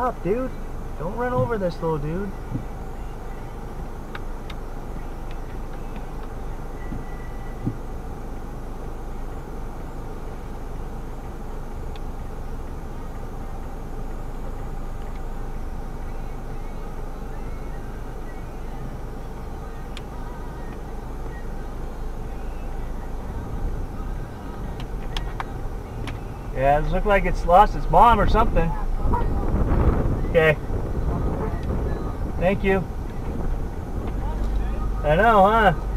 stop, dude. Don't run over this little dude. Yeah, it looks like it's lost its mom or something. Okay. Thank you. I know, huh?